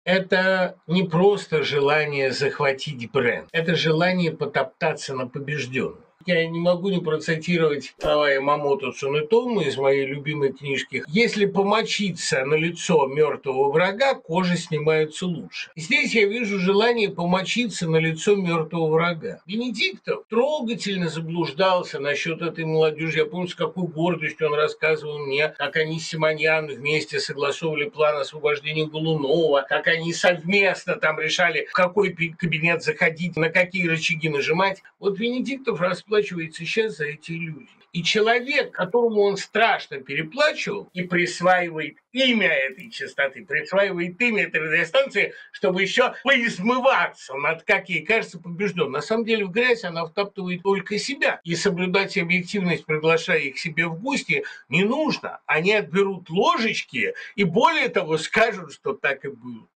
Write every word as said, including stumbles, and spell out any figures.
Это не просто желание захватить бренд, это желание потоптаться на побежденном. Я не могу не процитировать слова Ямамото Цунэтому из моей любимой книжки. Если помочиться на лицо мертвого врага, кожа снимается лучше. И здесь я вижу желание помочиться на лицо мертвого врага. Венедиктов трогательно заблуждался насчет этой молодежи. Я помню, с какой гордостью он рассказывал мне, как они с Симоньян вместе согласовывали план освобождения Голунова, как они совместно там решали, в какой кабинет заходить, на какие рычаги нажимать. Вот Венедиктов расплачивается сейчас за эти иллюзии. И человек, которому он страшно переплачивал и присваивает имя этой частоты, присваивает имя этой радиостанции, чтобы еще поизмываться над, как ей кажется, побежден. На самом деле в грязь она втаптывает только себя. И соблюдать объективность, приглашая их себе в гости, не нужно. Они отберут ложечки и, более того, скажут, что так и было.